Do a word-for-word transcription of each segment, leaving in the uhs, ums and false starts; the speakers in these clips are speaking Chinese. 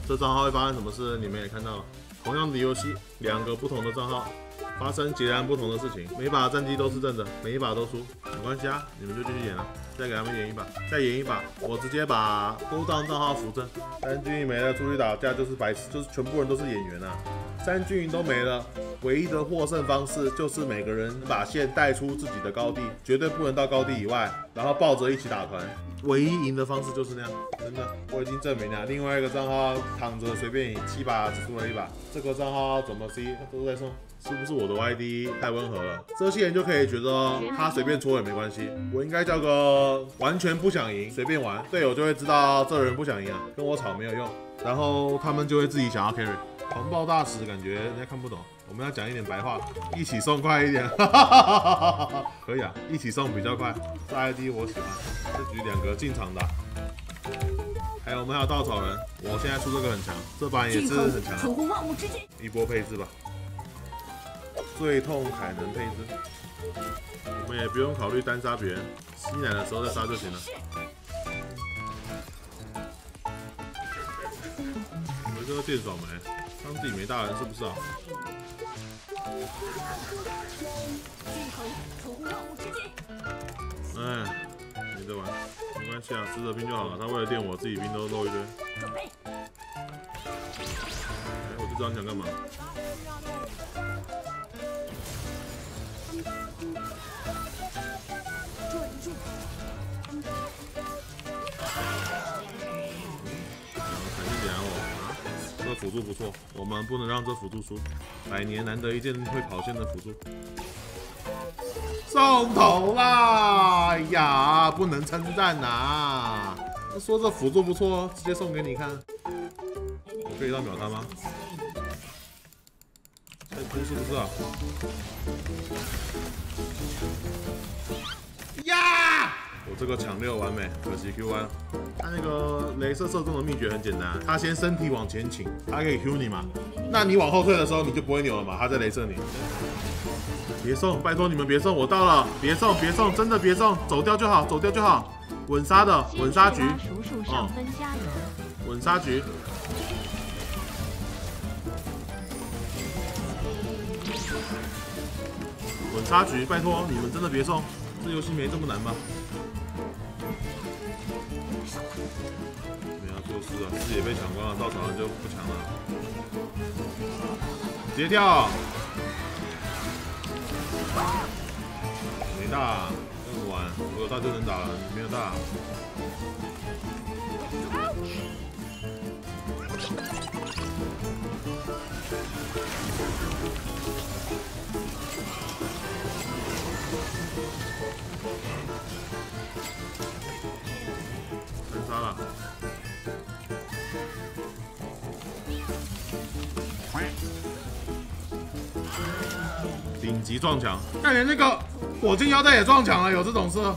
这账号会发生什么事，你们也看到了。同样的游戏，两个不同的账号。 发生截然不同的事情，每把战绩都是正的，每一把都输，没关系啊，你们就继续演了，再给他们演一把，再演一把，我直接把勾当账号扶正，三军营没了，出去打架就是白痴，就是全部人都是演员啊，三军营都没了，唯一的获胜方式就是每个人把线带出自己的高地，绝对不能到高地以外，然后抱着一起打团。 唯一赢的方式就是那样，真的，我已经证明了。另外一个账号躺着随便赢，七把只输了一把。这个账号怎么 C 都在送，是不是我的 Y D 太温和了？这些人就可以觉得他随便戳也没关系。我应该叫个完全不想赢，随便玩，队友就会知道这人不想赢啊，跟我吵没有用，然后他们就会自己想要 carry。狂暴大使感觉人家看不懂。 我们要讲一点白话，一起送快一点，可以啊，一起送比较快。这 I D 我喜欢，这局两个进场的，还有我们还有稻草人，我现在出这个很强，这版也是很强， 存乎万物之间。 一波配置吧，最痛凯能配置，我们也不用考虑单杀别人，吸奶的时候再杀就行了。我这个剑爽没？当自己没大人是不是啊？ 哎，没得玩，没关系啊，吃着兵就好了。他为了电我，自己兵都漏一堆。哎，我就知道你想干嘛。闪一点啊我啊，这个辅助不错，我们不能让这辅助输。百年难得一见会跑线的辅助。 送头啦！哎呀，不能称赞呐。说这辅助不错，直接送给你看。我可以到秒他吗？在哭是不是啊？呀！我这个抢六完美，可惜 Q 完。他那个雷射射中的秘诀很简单，他先身体往前倾，他可以 Q 你嘛。那你往后退的时候，你就不会扭了嘛，他在雷射你。 别送，拜托你们别送，我到了，别送，别送，真的别送，走掉就好，走掉就好，稳杀的，稳杀局，哦，稳杀局，稳杀局，拜托你们真的别送，这游戏没这么难吧？没有做事啊，视野被抢光了，稻草人就不抢了，直接跳。 没大，跟我玩，我有大就能打了，你没有大。单杀了。顶级撞墙，看连那个火箭腰带也撞墙了，有这种事？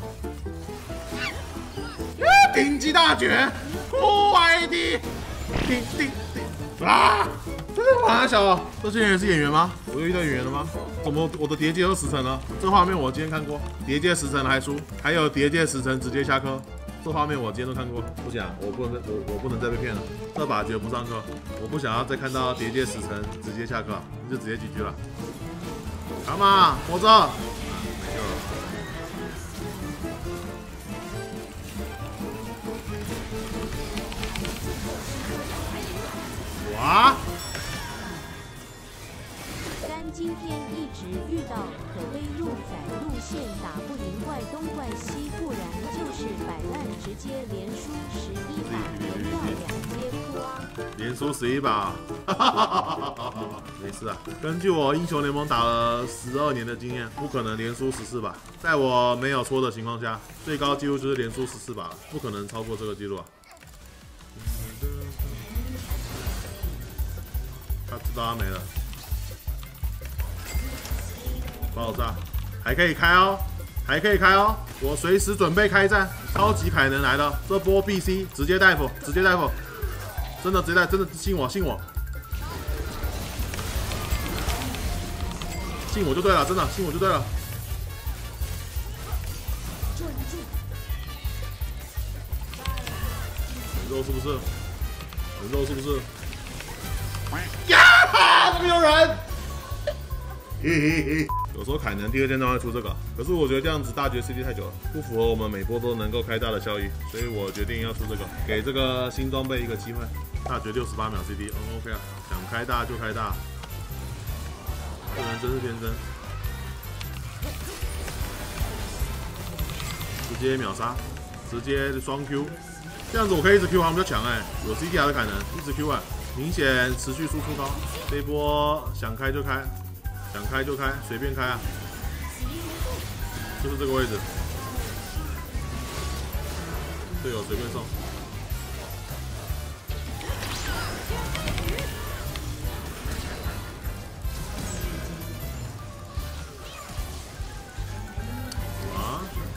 顶级大绝，酷 I D， 顶顶顶啊！这个马小啊，这些人是演员吗？我又遇到演员了吗？怎么我的叠界都十层了？这画面我今天看过，叠界十层还输，还有叠界十层直接下课。这画面我今天都看过，不行、啊，我不能我我不能再被骗了。这把绝不上课，我不想要再看到叠界十层直接下课，就直接几局了。干嘛？活着！没救了。哇！ 但今天一直遇到可悲入载路线打不赢怪东怪西，不然就是摆烂直接连输十一把，能要两阶哭啊！ 连输十一把，没事啊。根据我英雄联盟打了十二年的经验，不可能连输十四把。在我没有戳的情况下，最高纪录就是连输十四把，不可能超过这个纪录啊。他知道他没了，爆炸，还可以开哦，还可以开哦，我随时准备开战。超级凯能来了，这波 B C 直接带 F， 直接带 F， 真的直接带，真的信我，信我，信我就对了，真的信我就对了。很肉是不是？很肉是不是？ 呀，怎么有人？嘿嘿嘿。有时候凯能第二件装会出这个，可是我觉得这样子大绝 C D 太久了，不符合我们每波都能够开大的效益，所以我决定要出这个，给这个新装备一个机会。大绝六十八秒 C D， 嗯 OK 啊，想开大就开大，这人真是天真，直接秒杀，直接双 Q， 这样子我可以一直 Q 他们比较强哎，有 C D R 的凯能一直 Q 啊，明显持续输出高，这一波想开就开。想开就开，随便开啊！就是这个位置，队友随便送。啊！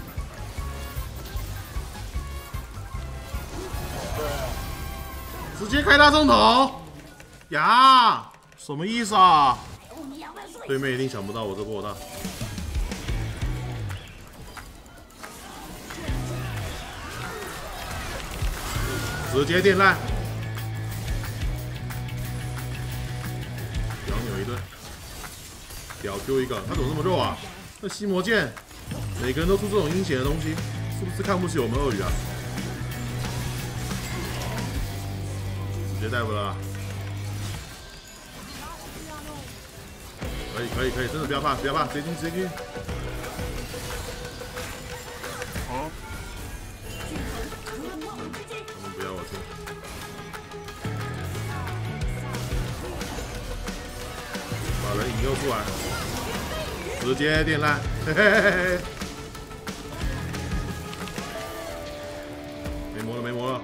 直接开大中头呀！什么意思啊？对面一定想不到我这波大，直接电烂，小扭一顿，屌 Q 一个，他怎么这么肉啊？那吸魔剑，每个人都出这种阴险的东西，是不是看不起我们鳄鱼啊？直接带回了。可以可以可以，真的不要怕不要怕，直接进直接进。好，他们不要我进。把人引诱出来，直接电烂，嘿嘿嘿嘿。没魔了没魔了，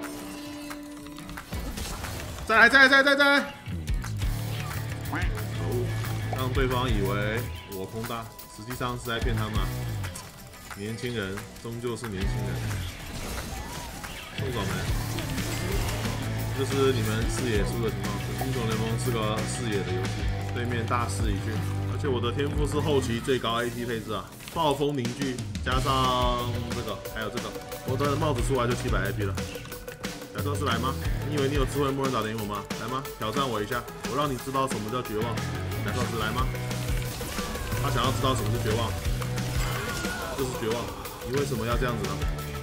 再来再来再来再来再来。让对方以为我空大，实际上是在骗他们、啊。年轻人终究是年轻人。宋总们，这是你们视野输的情况。英雄联盟是个视野的游戏，对面大势已去，而且我的天赋是后期最高 A P 配置啊，暴风凝聚加上这个还有这个，我的帽子出来就七百 A P 了。亚瑟士来吗？你以为你有智慧默认打得赢我吗？来吗？挑战我一下，我让你知道什么叫绝望。亚瑟士来吗？他想要知道什么是绝望，这是绝望。你为什么要这样子呢？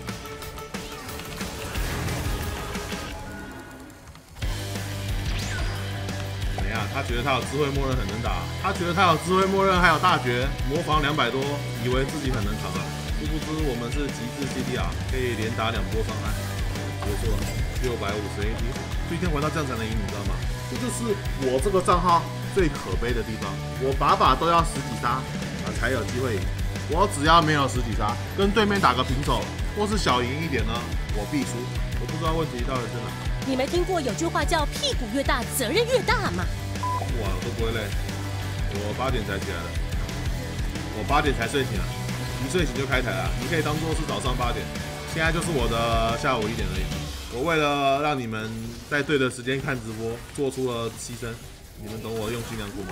怎么样？他觉得他有智慧默认很能打，他觉得他有智慧默认还有大绝魔防两百多，以为自己很能扛啊。殊不知我们是极致 C D R， 可以连打两波伤害。结束了，六百五十 A P， 就一天玩到这样才能赢，你知道吗？这就是我这个账号最可悲的地方，我把把都要十几杀啊才有机会赢。我只要没有十几杀，跟对面打个平手或是小赢一点呢，我必输。我不知道问题到底在哪。 你没听过有句话叫屁股越大责任越大吗？ 哇，我都不会累，我八点才起来的，我八点才睡醒啊，一睡醒就开台了，你可以当做是早上八点。现在就是我的下午一点而已。我为了让你们在对的时间看直播，做出了牺牲。你们懂我用心良苦吗？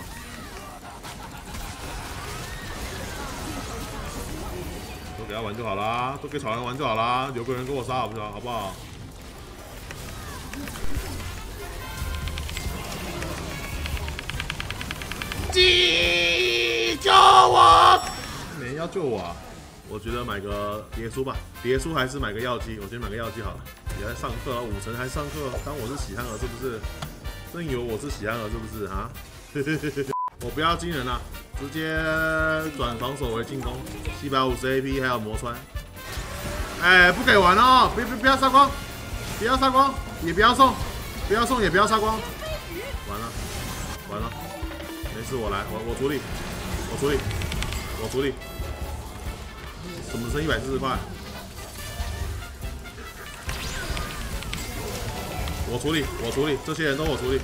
都给他玩就好啦，都给草人玩就好啦，留个人跟我杀好不好？好不好？急救我！没人要救我啊！我觉得买个别墅吧，别墅还是买个药剂，我觉得买个药剂好了。也在上课啊，五成还上课，当我是喜憨儿是不是？真以为我是喜憨儿是不是啊？我不要惊人了，直接转防守为进攻，七百五十 A P 还有磨穿。哎，不给玩哦！别别不要杀光，不要杀光，也不要送，不要送也不要杀光。完了，完了，没事，我来，我我处理，我处理，我处理。怎么剩一百四十块？我处理，我处理，这些人都我处理。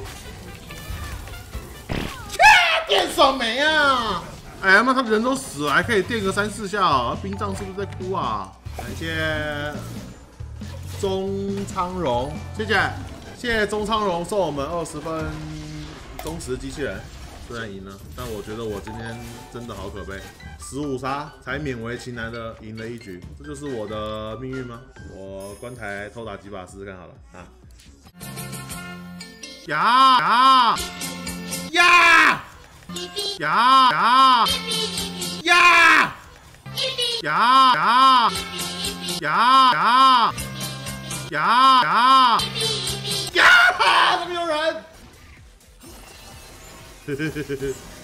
切，电爽没啊！哎呀妈，他人都死了，还可以电个三四下哦。冰杖是不是在哭啊？感谢钟昌荣，谢谢，谢谢钟昌荣送我们二十分忠实机器人。虽然赢了，但我觉得我今天真的好可悲，十五杀才勉为其难的赢了一局，这就是我的命运吗？我关台偷打几把试试看好了啊。 呀呀呀呀呀呀呀呀呀呀呀呀！怎么有人？嘿嘿嘿嘿嘿。